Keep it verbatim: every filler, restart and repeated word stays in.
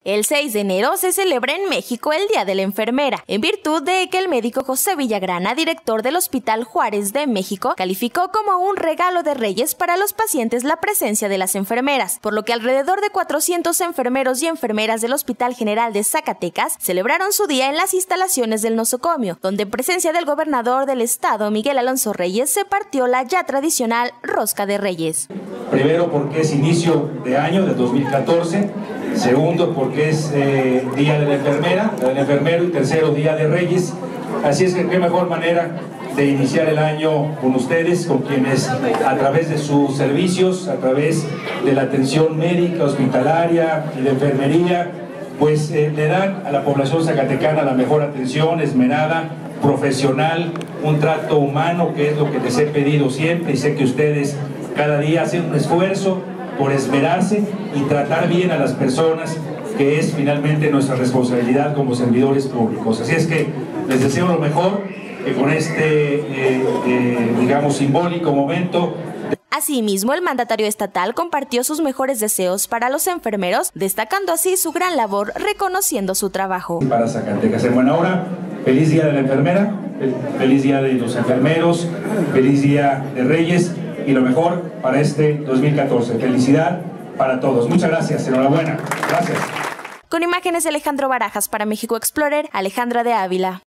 El seis de enero se celebra en México el Día de la Enfermera, en virtud de que el médico José Villagrana, director del Hospital Juárez de México, calificó como un regalo de Reyes para los pacientes la presencia de las enfermeras, por lo que alrededor de cuatrocientos enfermeros y enfermeras del Hospital General de Zacatecas celebraron su día en las instalaciones del nosocomio, donde en presencia del gobernador del estado, Miguel Alonso Reyes, se partió la ya tradicional Rosca de Reyes. Primero, porque es inicio de año, de dos mil catorce. Segundo, porque es eh, Día de la Enfermera, del Enfermero. Y tercero, Día de Reyes. Así es que qué mejor manera de iniciar el año con ustedes, con quienes a través de sus servicios, a través de la atención médica, hospitalaria y de enfermería, pues eh, le dan a la población zacatecana la mejor atención, esmerada, profesional, un trato humano, que es lo que les he pedido siempre, y sé que ustedes cada día hacen un esfuerzo por esmerarse y tratar bien a las personas, que es finalmente nuestra responsabilidad como servidores públicos. Así es que les deseo lo mejor, que con este, eh, eh, digamos, simbólico momento. Asimismo, el mandatario estatal compartió sus mejores deseos para los enfermeros, destacando así su gran labor, reconociendo su trabajo. Para Zacatecas, en buena hora, feliz Día de la Enfermera, feliz Día de los Enfermeros, feliz Día de Reyes, y lo mejor para este dos mil catorce. Felicidad para todos. Muchas gracias, enhorabuena. Gracias. Con imágenes de Alejandro Barajas para México Explorer, Alejandra de Ávila.